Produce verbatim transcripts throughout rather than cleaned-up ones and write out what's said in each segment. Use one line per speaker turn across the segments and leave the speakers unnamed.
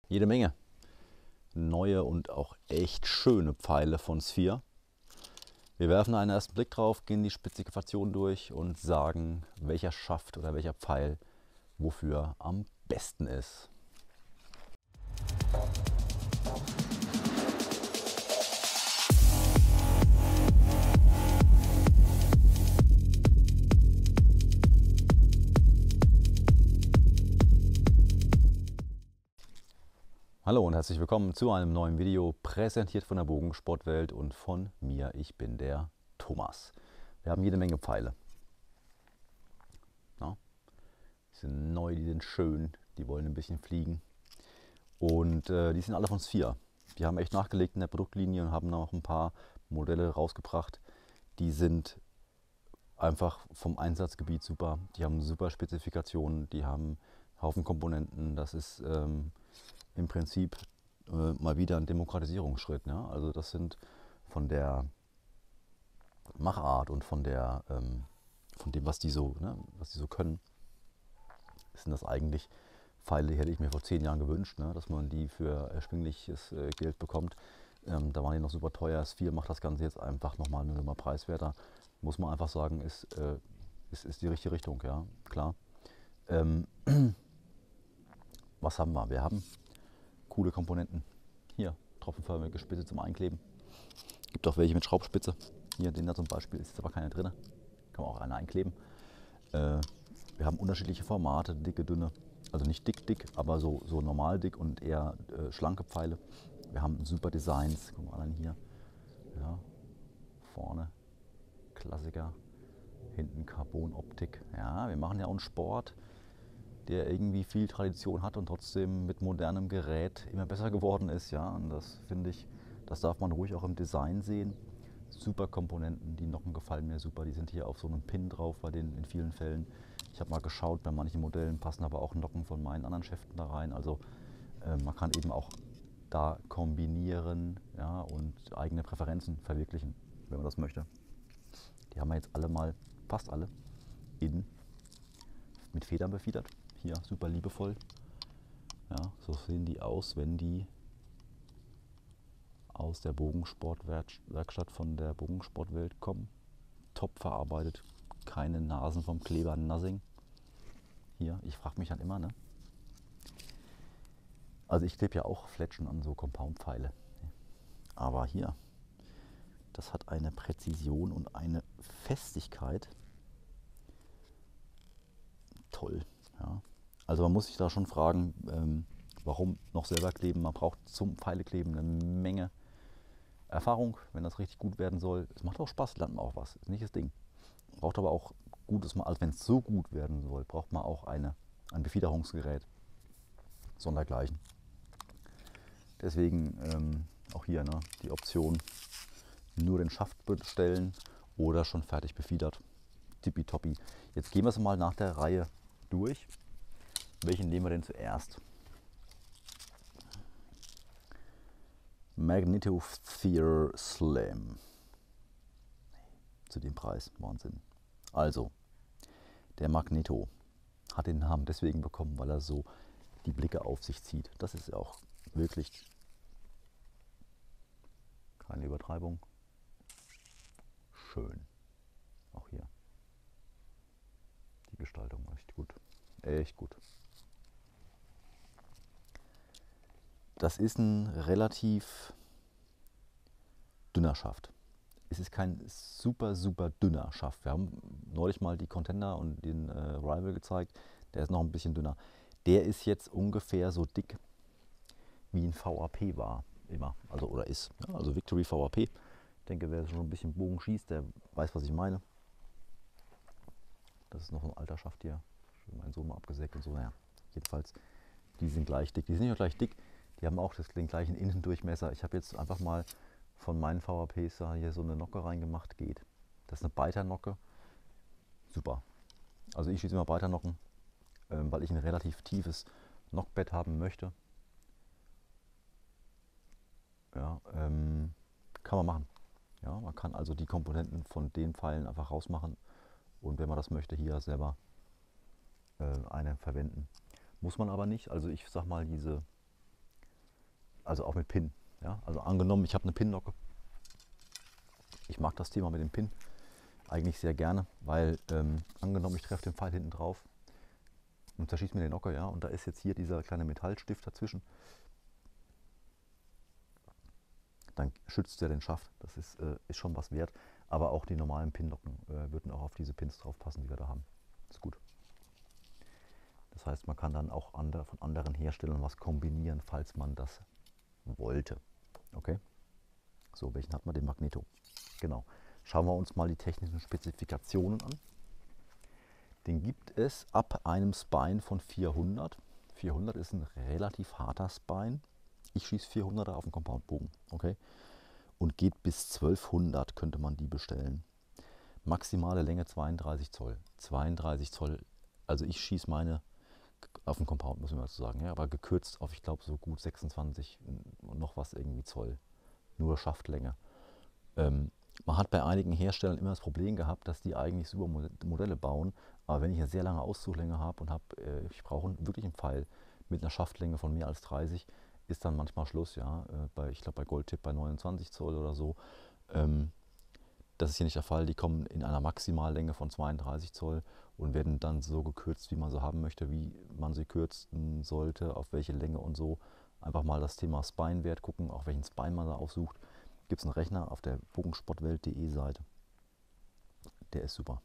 Jede Menge neue und auch echt schöne Pfeile von Sphere. Wir werfen einen ersten Blick drauf, gehen die Spezifikation durch und sagen, welcher Schaft oder welcher Pfeil wofür am besten ist. Hallo und herzlich willkommen zu einem neuen Video, präsentiert von der Bogensportwelt und von mir. Ich bin der Thomas. Wir haben jede Menge Pfeile. Ja, die sind neu, die sind schön, die wollen ein bisschen fliegen. Und äh, die sind alle von Sphere. Die haben echt nachgelegt in der Produktlinie und haben noch ein paar Modelle rausgebracht. Die sind einfach vom Einsatzgebiet super. Die haben super Spezifikationen, die haben einen Haufen Komponenten. Das ist ähm, im Prinzip äh, mal wieder ein Demokratisierungsschritt. Ja? Also das sind von der Machart und von der ähm, von dem, was die so, ne, was die so können, sind das eigentlich Pfeile, die hätte ich mir vor zehn Jahren gewünscht, ne, dass man die für erschwingliches äh, Geld bekommt. Ähm, da waren die noch super teuer. Sphere macht das Ganze jetzt einfach nochmal eine Nummer preiswerter. Muss man einfach sagen, ist, äh, ist, ist die richtige Richtung, ja, klar. Ähm, was haben wir? Wir haben coole Komponenten. Hier, tropfenförmige Spitze zum Einkleben. Gibt auch welche mit Schraubspitze. Hier, den da zum Beispiel, ist jetzt aber keine drin. Kann man auch eine einkleben. Äh, wir haben unterschiedliche Formate, dicke, dünne. Also nicht dick, dick, aber so, so normal dick und eher äh, schlanke Pfeile. Wir haben super Designs. Guck mal allein hier. Ja, vorne Klassiker. Hinten Carbon-Optik. Ja, wir machen ja auch einen Sport, der irgendwie viel Tradition hat und trotzdem mit modernem Gerät immer besser geworden ist. Ja, und das finde ich, das darf man ruhig auch im Design sehen. Super Komponenten, die Nocken gefallen mir super. Die sind hier auf so einem Pin drauf bei den in vielen Fällen. Ich habe mal geschaut, bei manchen Modellen passen aber auch Nocken von meinen anderen Schäften da rein. Also äh, man kann eben auch da kombinieren, ja, und eigene Präferenzen verwirklichen, wenn man das möchte. Die haben wir jetzt alle mal, fast alle, in, mit Federn befiedert. Hier super liebevoll. Ja, so sehen die aus, wenn die aus der Bogensportwerkstatt von der Bogensportwelt kommen. Top verarbeitet, keine Nasen vom Kleber, nothing. Hier, ich frage mich dann immer, ne? Also ich klebe ja auch Fletschen an so Compound-Pfeile. Aber hier, das hat eine Präzision und eine Festigkeit. Toll, ja. Also man muss sich da schon fragen, ähm, warum noch selber kleben. Man braucht zum Pfeilekleben eine Menge Erfahrung, wenn das richtig gut werden soll. Es macht auch Spaß, lernt man auch was, ist nicht das Ding. Braucht aber auch gutes Mal, also wenn es so gut werden soll, braucht man auch eine, ein Befiederungsgerät, sondergleichen. Deswegen ähm, auch hier, ne, die Option, nur den Schaft bestellen oder schon fertig befiedert. Tippitoppi. Jetzt gehen wir es mal nach der Reihe durch. Welchen nehmen wir denn zuerst? Magnetosphere Slam. Zu dem Preis, Wahnsinn. Also, der Magneto hat den Namen deswegen bekommen, weil er so die Blicke auf sich zieht. Das ist auch wirklich keine Übertreibung. Schön. Auch hier. Die Gestaltung echt gut. Echt gut. Das ist ein relativ dünner Schaft. Es ist kein super, super dünner Schaft. Wir haben neulich mal die Contender und den äh, Rival gezeigt. Der ist noch ein bisschen dünner. Der ist jetzt ungefähr so dick wie ein V A P war. Immer. Also, oder ist. Ja, also Victory V A P. Ich denke, wer schon ein bisschen Bogen schießt, der weiß, was ich meine. Das ist noch so ein alter Schaft hier. Mein Sohn mal abgesägt und so. Naja, jedenfalls, die sind gleich dick. Die sind nicht nur gleich dick, die haben auch das, den gleichen Innendurchmesser. Ich habe jetzt einfach mal von meinen V A Ps da hier so eine Nocke reingemacht. Geht. Das ist eine Beiternocke. Super. Also ich schieße immer Beiternocken, ähm, weil ich ein relativ tiefes Knockbett haben möchte. Ja, ähm, kann man machen. Ja, man kann also die Komponenten von den Pfeilen einfach rausmachen und wenn man das möchte, hier selber äh, eine verwenden. Muss man aber nicht. Also ich sag mal, diese also auch mit Pin. Ja? Also angenommen, ich habe eine Pin-Nocke. Ich mag das Thema mit dem Pin eigentlich sehr gerne, weil ähm, angenommen, ich treffe den Pfeil hinten drauf und zerschießt mir den Nocker, ja, und da ist jetzt hier dieser kleine Metallstift dazwischen, dann schützt er den Schaft. Das ist, äh, ist schon was wert. Aber auch die normalen Pinnocken äh, würden auch auf diese Pins drauf passen, die wir da haben. Ist gut. Das heißt, man kann dann auch andere, von anderen Herstellern was kombinieren, falls man das wollte. Okay? So, welchen hat man? Den Magneto. Genau. Schauen wir uns mal die technischen Spezifikationen an. Den gibt es ab einem Spine von vierhundert. vierhundert ist ein relativ harter Spine. Ich schieße vierhunderter auf den Compoundbogen. Okay? Und geht bis zwölfhundert, könnte man die bestellen. Maximale Länge zweiunddreißig Zoll. zweiunddreißig Zoll, also ich schieße meine auf den Compound, muss ich mal so sagen, ja, aber gekürzt auf, ich glaube, so gut sechsundzwanzig und noch was irgendwie Zoll. Nur Schaftlänge. Ähm, man hat bei einigen Herstellern immer das Problem gehabt, dass die eigentlich super Modelle bauen, aber wenn ich eine sehr lange Auszugslänge habe und habe, äh, ich brauche wirklich einen Pfeil mit einer Schaftlänge von mehr als dreißig, ist dann manchmal Schluss, ja, äh, bei, ich glaube bei Goldtip bei neunundzwanzig Zoll oder so. Ähm, das ist hier nicht der Fall, die kommen in einer Maximallänge von zweiunddreißig Zoll und werden dann so gekürzt, wie man sie haben möchte, wie man sie kürzen sollte, auf welche Länge und so. Einfach mal das Thema Spine-Wert gucken, auf welchen Spine man da aufsucht. Gibt es einen Rechner auf der bogensportwelt punkt de Seite. Der ist super.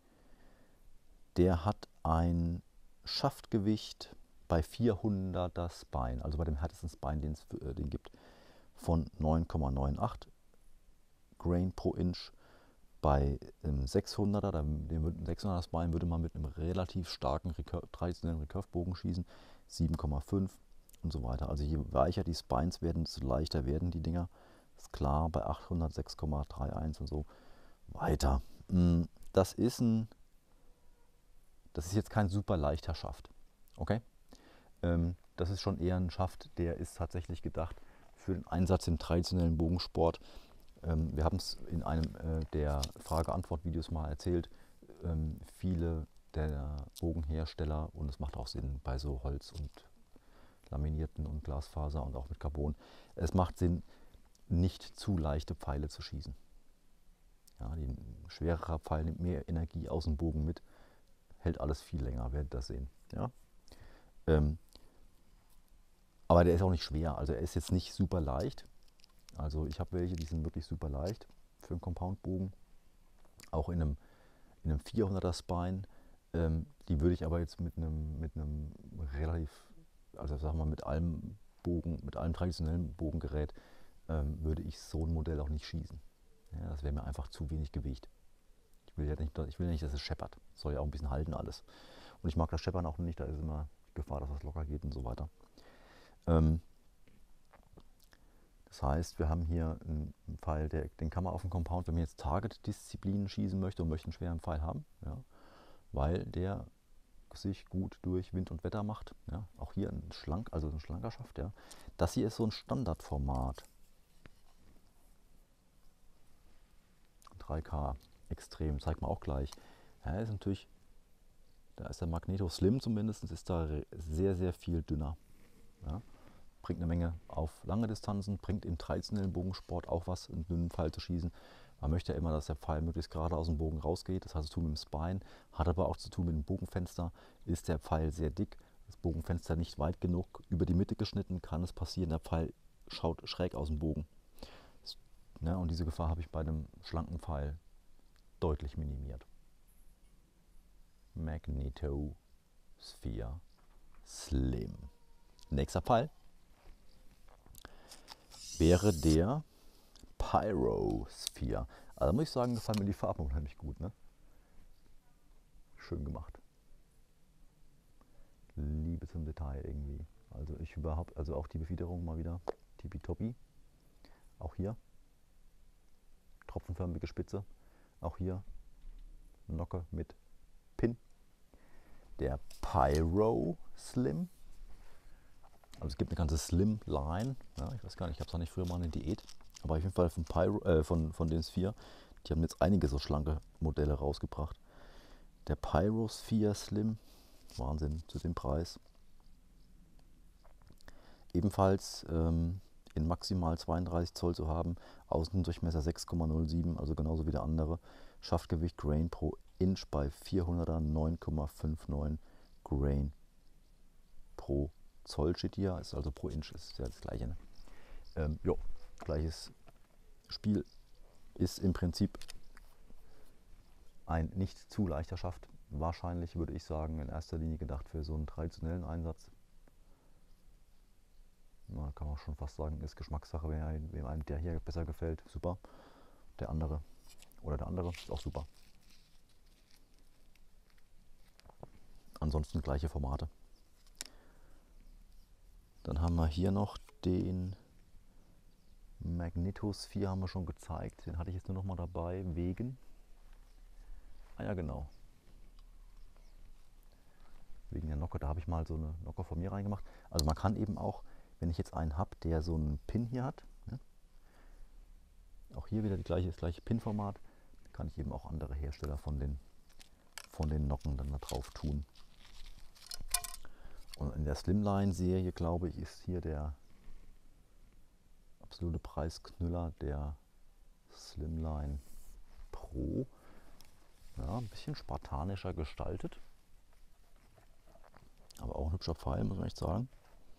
Der hat ein Schaftgewicht bei vierhunderter Spine, also bei dem härtesten Spine, den es äh, den gibt, von neun Komma achtundneunzig Grain pro Inch. Bei ähm, sechshunderter, dem sechshunderter Spine, würde man mit einem relativ starken Recurve, traditionellen Recurve-Bogen schießen, sieben Komma fünf und so weiter. Also je weicher die Spines werden, desto leichter werden die Dinger. Ist klar, bei achthundert sechs Komma einunddreißig und so weiter. Das ist ein, das ist jetzt kein super leichter Schaft. Okay? Ähm, das ist schon eher ein Schaft, der ist tatsächlich gedacht für den Einsatz im traditionellen Bogensport. Wir haben es in einem äh, der Frage-Antwort-Videos mal erzählt. Ähm, viele der Bogenhersteller, und es macht auch Sinn bei so Holz und laminierten und Glasfaser und auch mit Carbon, es macht Sinn, nicht zu leichte Pfeile zu schießen. Ja, die schwererer Pfeil nimmt mehr Energie aus dem Bogen mit, hält alles viel länger, werdet ihr das sehen. Ja? Ähm, aber der ist auch nicht schwer, also er ist jetzt nicht super leicht. Also ich habe welche, die sind wirklich super leicht für einen Compoundbogen. Auch in einem, in einem vierhunderter Spine. Ähm, die würde ich aber jetzt mit einem, mit einem relativ, also sagen wir mal mit allem Bogen, mit allem traditionellen Bogengerät, ähm, würde ich so ein Modell auch nicht schießen. Ja, das wäre mir einfach zu wenig Gewicht. Ich will ja nicht, ich will ja nicht, dass es scheppert. Es soll ja auch ein bisschen halten alles. Und ich mag das Scheppern auch nicht, da ist immer Gefahr, dass das locker geht und so weiter. Ähm, Das heißt, wir haben hier einen Pfeil, der, den kann man auf dem Compound, wenn man jetzt Target-Disziplinen schießen möchte und möchte einen schweren Pfeil haben, ja, weil der sich gut durch Wind und Wetter macht. Ja. Auch hier ein schlank, also ein schlanker Schaft. Ja. Das hier ist so ein Standardformat. drei K extrem, zeigt man auch gleich. Ja, ist natürlich, da ist der Magneto Slim zumindest, ist da sehr, sehr viel dünner. Ja. Bringt eine Menge auf lange Distanzen, bringt im traditionellen Bogensport auch was, einen dünnen Pfeil zu schießen. Man möchte ja immer, dass der Pfeil möglichst gerade aus dem Bogen rausgeht. Das hat zu tun mit dem Spine, hat aber auch zu tun mit dem Bogenfenster. Ist der Pfeil sehr dick, das Bogenfenster nicht weit genug über die Mitte geschnitten, kann es passieren, der Pfeil schaut schräg aus dem Bogen. Ja, und diese Gefahr habe ich bei einem schlanken Pfeil deutlich minimiert. Magneto Sphere Slim. Nächster Pfeil wäre der Pyrosphere. Also muss ich sagen, gefallen mir die Farben unheimlich gut. Ne? Schön gemacht. Liebe zum Detail irgendwie. Also ich überhaupt, also auch die Befiederung mal wieder tippitoppi. Auch hier tropfenförmige Spitze. Auch hier Nocke mit Pin. Der Pyro Slim. Also es gibt eine ganze Slim Line. Ja, ich weiß gar nicht, ich habe es noch nicht früher mal eine Diät. Aber auf jeden Fall von, Pyro, äh, von, von den Sphere. Die haben jetzt einige so schlanke Modelle rausgebracht. Der Pyrosphere Slim. Wahnsinn zu dem Preis. Ebenfalls ähm, in maximal zweiunddreißig Zoll zu haben, Außendurchmesser sechs Komma null sieben, also genauso wie der andere. Schaftgewicht Grain pro Inch bei vierhunderter neun Komma neunundfünfzig Grain pro Zoll steht hier, ist also pro Inch, ist ja das gleiche. Ne? Ähm, jo, gleiches Spiel, ist im Prinzip ein nicht zu leichter Schaft. Wahrscheinlich würde ich sagen, in erster Linie gedacht für so einen traditionellen Einsatz. Na, kann man schon fast sagen, ist Geschmackssache, wenn wem einem der hier besser gefällt, super. Der andere oder der andere ist auch super. Ansonsten gleiche Formate. Dann haben wir hier noch den Magnetos vier, haben wir schon gezeigt. Den hatte ich jetzt nur noch mal dabei, wegen. Ah ja, genau. Wegen der Nocke, da habe ich mal so eine Nocke von mir reingemacht. Also man kann eben auch, wenn ich jetzt einen habe, der so einen Pin hier hat, ne? Auch hier wieder die gleiche, das gleiche Pin-Format, kann ich eben auch andere Hersteller von den, von den Nocken dann da drauf tun. Und in der Slimline-Serie, glaube ich, ist hier der absolute Preisknüller der Slimline Pro. Ja, ein bisschen spartanischer gestaltet. Aber auch ein hübscher Pfeil, muss man echt sagen.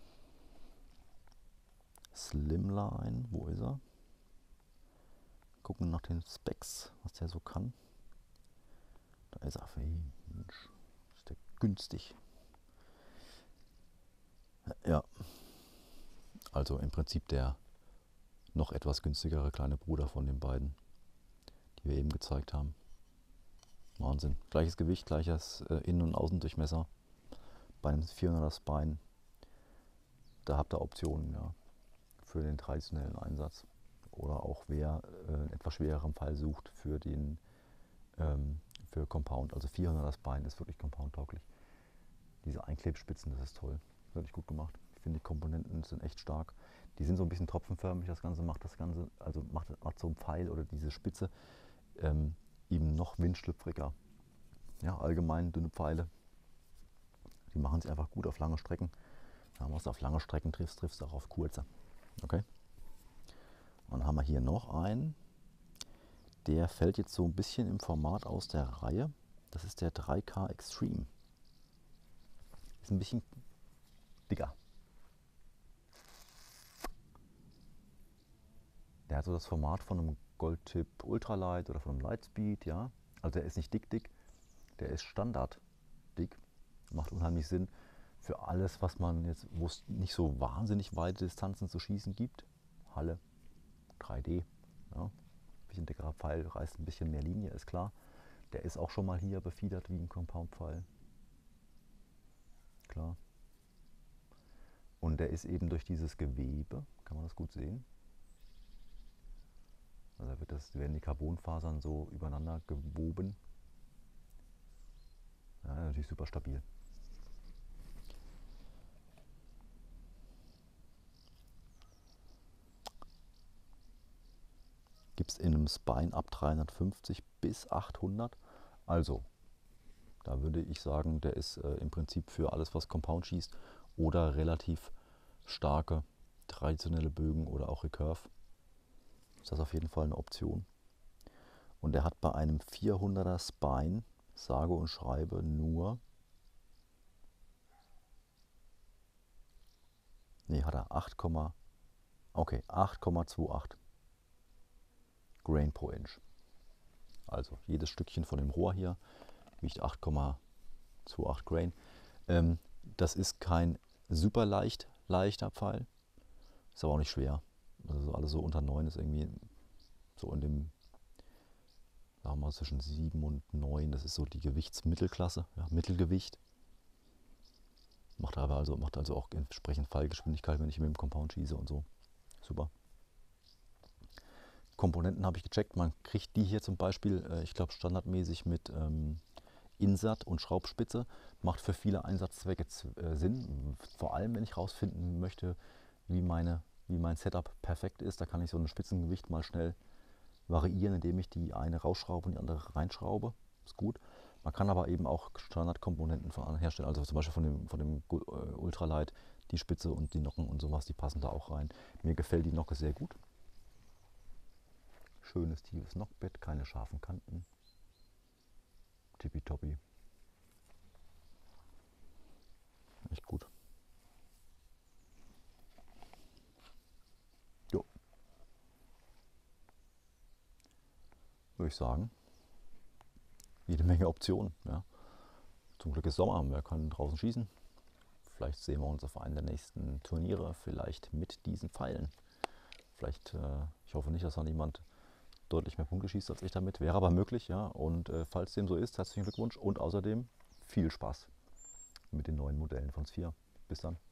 Slimline, wo ist er? Gucken nach den Specs, was der so kann. Da ist er. Mensch, ist der günstig. Ja, also im Prinzip der noch etwas günstigere kleine Bruder von den beiden, die wir eben gezeigt haben. Wahnsinn. Gleiches Gewicht, gleiches äh, Innen- und Außendurchmesser. Bei einem vierhunderter Spine, da habt ihr Optionen, ja, für den traditionellen Einsatz. Oder auch wer äh, einen etwas schwereren Pfeil sucht für den ähm, für Compound. Also vierhunderter Spine ist wirklich Compound-tauglich. Diese Einklebspitzen, das ist toll. Wirklich gut gemacht. Ich finde, die Komponenten sind echt stark. Die sind so ein bisschen tropfenförmig, das Ganze macht das Ganze, also macht, macht so ein Pfeil oder diese Spitze ähm, eben noch windschlüpfriger. Ja, allgemein dünne Pfeile, die machen sich einfach gut auf lange Strecken. Wenn du auf lange Strecken triffst, triffst du auch auf kurze. Okay? Und dann haben wir hier noch einen, der fällt jetzt so ein bisschen im Format aus der Reihe. Das ist der drei K Extreme. Ist ein bisschen dicker. Der hat so das Format von einem Goldtip Ultralight oder von einem Lightspeed, ja. Also der ist nicht dick dick, der ist Standard dick. Macht unheimlich Sinn für alles, was man jetzt, wo es nicht so wahnsinnig weite Distanzen zu schießen gibt. Halle, drei D, ja. Ein bisschen dickerer Pfeil, reißt ein bisschen mehr Linie, ist klar. Der ist auch schon mal hier befiedert wie ein Compound-Pfeil. Klar. Und der ist eben durch dieses Gewebe, kann man das gut sehen. Also wird das, werden die Carbonfasern so übereinander gewoben. Ja, natürlich super stabil. Gibt es in einem Spine ab dreihundertfünfzig bis achthundert. Also, da würde ich sagen, der ist äh, im Prinzip für alles, was Compound schießt oder relativ starke traditionelle Bögen oder auch Recurve. Ist das auf jeden Fall eine Option. Und der hat bei einem vierhunderter Spine, sage und schreibe, nur, nee, hat er acht, okay, acht Komma achtundzwanzig Grain pro Inch. Also jedes Stückchen von dem Rohr hier wiegt acht Komma achtundzwanzig Grain. Ähm, das ist kein super leicht leichter Pfeil, ist aber auch nicht schwer. Also alles so unter neun ist irgendwie so in dem, sagen wir mal, zwischen sieben und neun. Das ist so die Gewichtsmittelklasse, ja, Mittelgewicht. Macht aber also, macht also auch entsprechend Fallgeschwindigkeit, wenn ich mit dem Compound schieße und so. Super. Komponenten habe ich gecheckt. Man kriegt die hier zum Beispiel, äh, ich glaube, standardmäßig mit ähm, Insert und Schraubspitze. Macht für viele Einsatzzwecke äh, Sinn. Vor allem, wenn ich herausfinden möchte, wie, meine, wie mein Setup perfekt ist. Da kann ich so ein Spitzengewicht mal schnell variieren, indem ich die eine rausschraube und die andere reinschraube. Ist gut. Man kann aber eben auch Standardkomponenten von anderen herstellen, also zum Beispiel von dem, von dem Ultralight, Die Spitze und die Nocken und sowas, die passen da auch rein. Mir gefällt die Nocke sehr gut. Schönes tiefes Nockbett, keine scharfen Kanten. Tippitoppi. Echt gut. Jo. Würde ich sagen. Jede Menge Optionen. Ja. Zum Glück ist Sommer, wir können draußen schießen. Vielleicht sehen wir uns auf einem der nächsten Turniere, vielleicht mit diesen Pfeilen. Vielleicht, äh, ich hoffe nicht, dass da niemand deutlich mehr Punkte schießt als ich damit. Wäre aber möglich, ja. Und äh, falls dem so ist, herzlichen Glückwunsch und außerdem viel Spaß mit den neuen Modellen von Sphere. Bis dann.